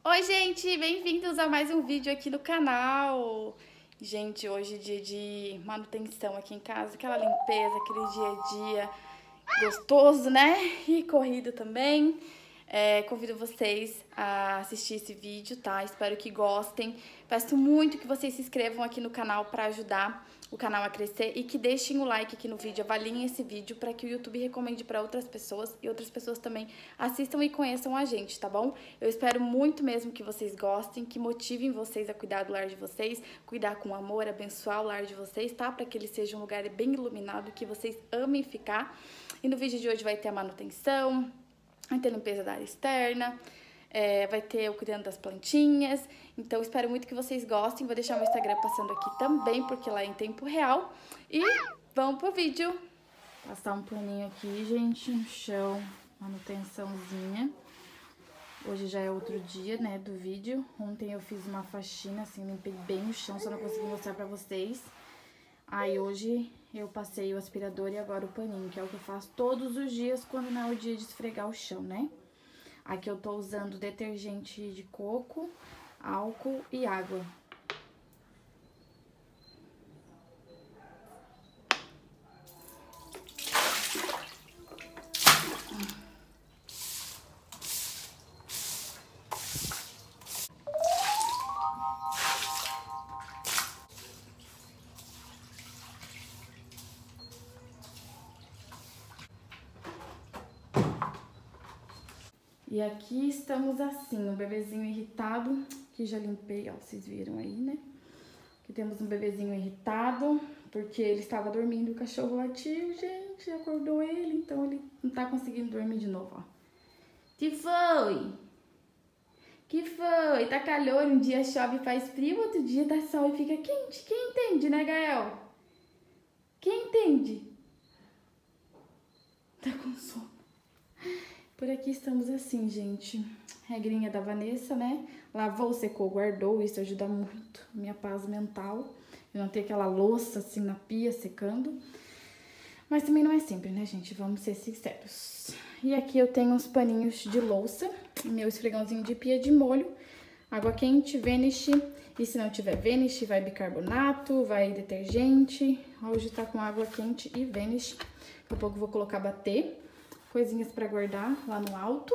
Oi, gente, bem-vindos a mais um vídeo aqui no canal. Gente, hoje é dia de manutenção aqui em casa, aquela limpeza, aquele dia a dia gostoso, né? E corrido também. Convido vocês a assistir esse vídeo, tá? Espero que gostem. Peço muito que vocês se inscrevam aqui no canal para ajudar o canal a crescer e que deixem o like aqui no vídeo, avaliem esse vídeo para que o YouTube recomende para outras pessoas e outras pessoas também assistam e conheçam a gente, tá bom? Eu espero muito mesmo que vocês gostem, que motivem vocês a cuidar do lar de vocês, cuidar com amor, abençoar o lar de vocês, tá? Para que ele seja um lugar bem iluminado, que vocês amem ficar. E no vídeo de hoje vai ter a manutenção, vai ter a limpeza da área externa, vai ter eu cuidando das plantinhas. Então, espero muito que vocês gostem. Vou deixar meu Instagram passando aqui também, porque lá é em tempo real. E vamos pro vídeo. Passar um paninho aqui, gente, no chão, manutençãozinha. Hoje já é outro dia, né, do vídeo. Ontem eu fiz uma faxina, assim, limpei bem o chão, só não consegui mostrar pra vocês. Aí hoje eu passei o aspirador e agora o paninho, que é o que eu faço todos os dias quando não é o dia de esfregar o chão, né? Aqui eu tô usando detergente de coco, álcool e água. E aqui estamos assim, um bebezinho irritado, que já limpei, ó, vocês viram aí, né? Aqui temos um bebezinho irritado, porque ele estava dormindo, o cachorro latiu, gente, acordou ele, então ele não tá conseguindo dormir de novo, ó. Que foi? Que foi? Tá calor, um dia chove e faz frio, outro dia tá sol e fica quente. Quem entende, né, Gael? Quem entende? Tá com sono. Por aqui estamos assim, gente. Regrinha da Vanessa, né? Lavou, secou, guardou. Isso ajuda muito minha paz mental. Eu não ter aquela louça assim na pia secando. Mas também não é sempre, né, gente? Vamos ser sinceros. E aqui eu tenho uns paninhos de louça. Meu esfregãozinho de pia de molho. Água quente, Vanish. E se não tiver Vanish, vai bicarbonato, vai detergente. Hoje tá com água quente e Vanish. Daqui a pouco eu vou colocar bater. Coisinhas pra guardar lá no alto.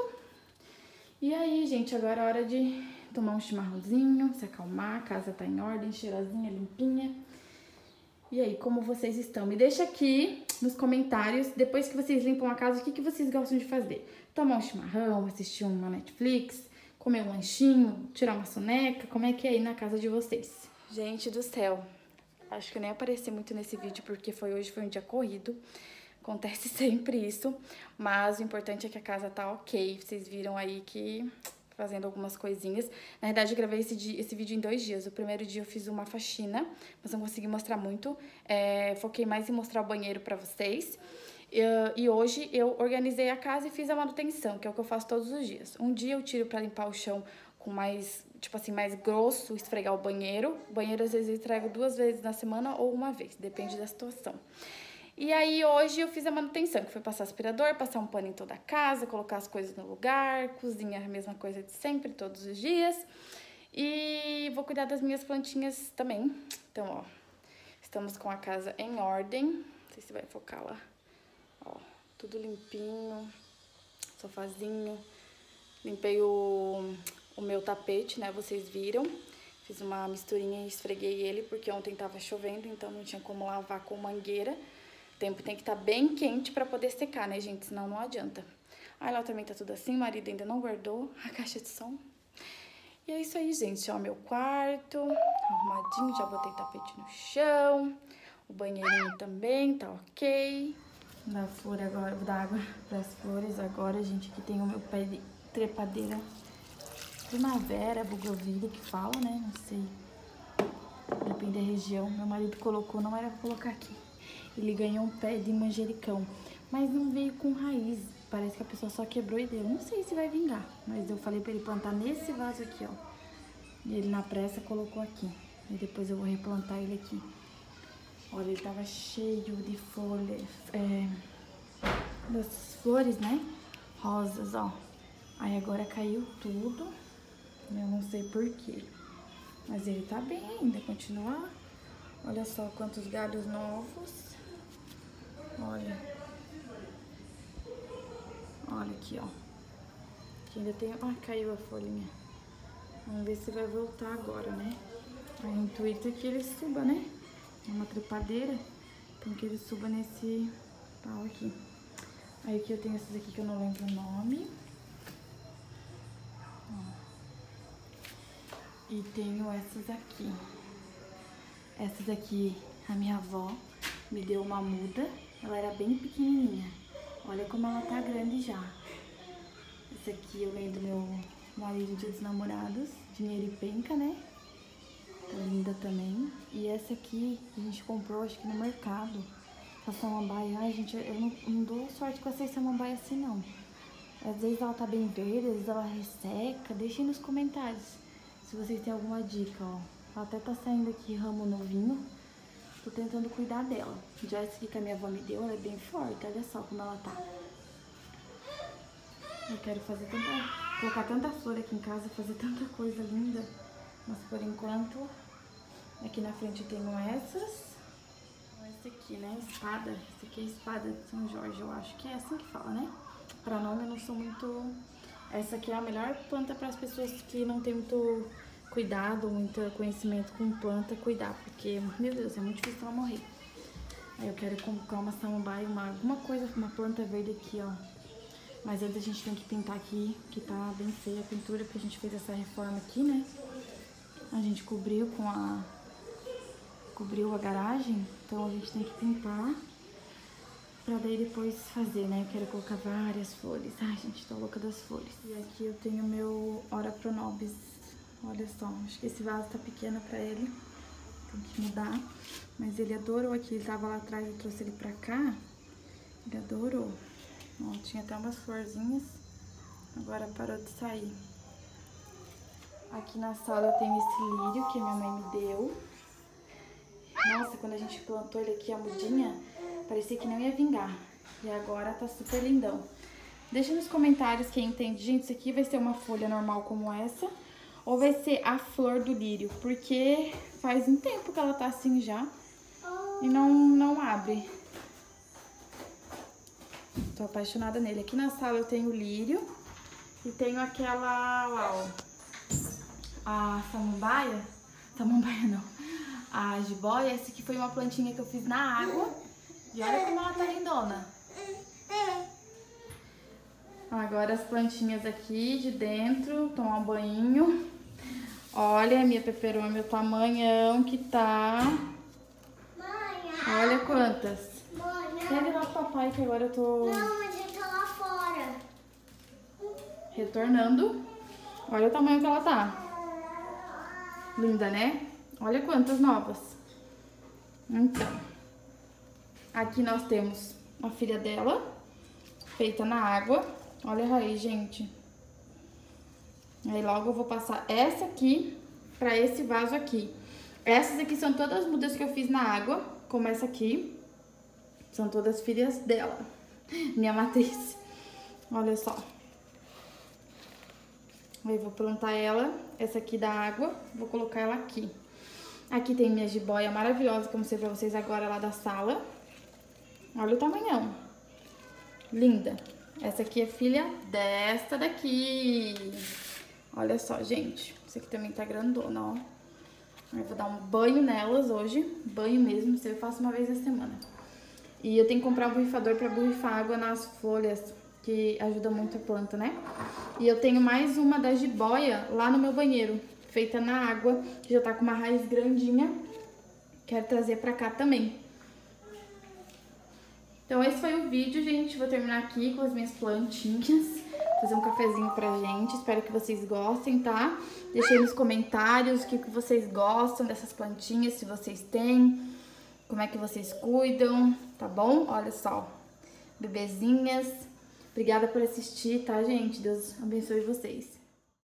E aí, gente, agora é hora de tomar um chimarrãozinho, se acalmar, a casa tá em ordem, cheirosinha, limpinha. E aí, como vocês estão? Me deixa aqui nos comentários, depois que vocês limpam a casa, o que vocês gostam de fazer? Tomar um chimarrão, assistir uma Netflix, comer um lanchinho, tirar uma soneca, como é que é aí na casa de vocês? Gente do céu, acho que eu nem apareci muito nesse vídeo, porque hoje foi um dia corrido. Acontece sempre isso, mas o importante é que a casa tá ok. Vocês viram aí que fazendo algumas coisinhas. Na verdade, eu gravei esse vídeo em 2 dias. O primeiro dia eu fiz uma faxina, mas não consegui mostrar muito. Foquei mais em mostrar o banheiro pra vocês. E hoje eu organizei a casa e fiz a manutenção, que é o que eu faço todos os dias. Um dia eu tiro pra limpar o chão com mais, tipo assim, mais grosso, esfregar o banheiro. O banheiro, às vezes, eu entrego 2 vezes na semana ou 1 vez, depende da situação. E aí, hoje eu fiz a manutenção, que foi passar aspirador, passar um pano em toda a casa, colocar as coisas no lugar, cozinha a mesma coisa de sempre, todos os dias. E vou cuidar das minhas plantinhas também. Então, ó, estamos com a casa em ordem. Não sei se vai focar lá. Ó, tudo limpinho, sofazinho. Limpei o meu tapete, né, vocês viram. Fiz uma misturinha e esfreguei ele, porque ontem tava chovendo, então não tinha como lavar com mangueira. O tempo tem que estar bem quente pra poder secar, né, gente? Senão não adianta. Aí lá também tá tudo assim, o marido ainda não guardou a caixa de som. E é isso aí, gente. Ó, meu quarto, arrumadinho, já botei tapete no chão. O banheirinho também tá ok. Vou dar flor agora, vou dar água pras flores agora, gente. Aqui tem o meu pé de trepadeira primavera, bougainville que fala, né? Não sei. Depende da região. Meu marido colocou, não era pra colocar aqui. Ele ganhou um pé de manjericão, mas não veio com raiz. Parece que a pessoa só quebrou e deu. Não sei se vai vingar, mas eu falei pra ele plantar nesse vaso aqui, ó. E ele na pressa colocou aqui. E depois eu vou replantar ele aqui. Olha, ele tava cheio de folhas, das flores, né? Rosas, ó. Aí agora caiu tudo. Eu não sei porquê. Mas ele tá bem ainda, continua. Olha só quantos galhos novos. Olha. Olha aqui, ó. Aqui ainda tem... Ah, caiu a folhinha. Vamos ver se vai voltar agora, né? Aí o intuito é que ele suba, né? É uma trepadeira. Tem que ele suba nesse pau aqui. Aí aqui eu tenho essas aqui que eu não lembro o nome. Ó. E tenho essas aqui. Essas aqui, a minha avó me deu uma muda. Ela era bem pequenininha. Olha como ela tá grande já. Essa aqui eu ganhei do meu marido Dia dos Namorados. Dinheiro e penca, né? Tá linda também. E essa aqui a gente comprou, acho que no mercado. Essa samambaia. Ai, gente, eu não dou sorte com essa samambaia assim, não. Às vezes ela tá bem verde, às vezes ela resseca. Deixem nos comentários se vocês têm alguma dica, ó. Ela até tá saindo aqui ramo novinho. Tô tentando cuidar dela. Já essa aqui que a minha avó me deu, ela é bem forte. Olha só como ela tá. Eu quero fazer colocar tanta flor aqui em casa, fazer tanta coisa linda. Mas por enquanto, aqui na frente eu tenho essas. Essa aqui, né? Espada. Essa aqui é a espada de São Jorge, eu acho que é assim que fala, né? Pra nome eu não sou muito... Essa aqui é a melhor planta para as pessoas que não tem muito cuidado, muito conhecimento com planta, cuidar. Porque, meu Deus, é muito difícil ela morrer. Aí eu quero colocar uma samambaia, alguma coisa, uma planta verde aqui, ó. Mas antes a gente tem que pintar aqui, que tá bem feia a pintura, porque a gente fez essa reforma aqui, né? A gente cobriu a garagem, então a gente tem que pintar pra daí depois fazer, né? Eu quero colocar várias flores. Ai, gente, tô louca das flores. E aqui eu tenho meu Ora Pro Nobis. Olha só, acho que esse vaso tá pequeno pra ele. Tem que mudar. Mas ele adorou aqui, ele tava lá atrás, eu trouxe ele pra cá. Ele adorou. Ó, tinha até umas florzinhas, agora parou de sair. Aqui na sala eu tenho esse lírio que a minha mãe me deu. Nossa, quando a gente plantou ele aqui, a mudinha, parecia que não ia vingar. E agora tá super lindão. Deixa nos comentários quem entende. Gente, isso aqui vai ser uma folha normal como essa, ou vai ser a flor do lírio, porque faz um tempo que ela tá assim já e não abre. Tô apaixonada nele. Aqui na sala eu tenho o lírio e tenho aquela lá, ó, a samambaia não, a jiboia. Essa aqui foi uma plantinha que eu fiz na água e olha como ela tá lindona. Agora as plantinhas aqui de dentro, tomar um banho. Olha a minha peperônia, meu tamanhão que tá. Olha quantas. Pega lá pro papai que agora eu tô... Não, mas ele tá lá fora. Retornando. Olha o tamanho que ela tá. Linda, né? Olha quantas novas. Então. Aqui nós temos a filha dela, feita na água. Olha a raiz, gente. Aí logo eu vou passar essa aqui pra esse vaso aqui. Essas aqui são todas as mudas que eu fiz na água, como essa aqui. São todas filhas dela, minha matriz. Olha só. Aí vou plantar ela, essa aqui da água, vou colocar ela aqui. Aqui tem minha jiboia maravilhosa, que eu mostrei pra vocês agora lá da sala. Olha o tamanhão. Linda. Essa aqui é filha desta daqui. Olha só, gente. Essa aqui também tá grandona, ó. Eu vou dar um banho nelas hoje. Banho mesmo, isso eu faço uma vez na semana. E eu tenho que comprar um borrifador pra borrifar água nas folhas, que ajuda muito a planta, né? E eu tenho mais uma da jiboia lá no meu banheiro, feita na água, que já tá com uma raiz grandinha. Quero trazer pra cá também. Então esse foi o vídeo, gente. Vou terminar aqui com as minhas plantinhas. Fazer um cafezinho pra gente. Espero que vocês gostem, tá? Deixem nos comentários o que vocês gostam dessas plantinhas, se vocês têm. Como é que vocês cuidam, tá bom? Olha só, bebezinhas. Obrigada por assistir, tá, gente? Deus abençoe vocês.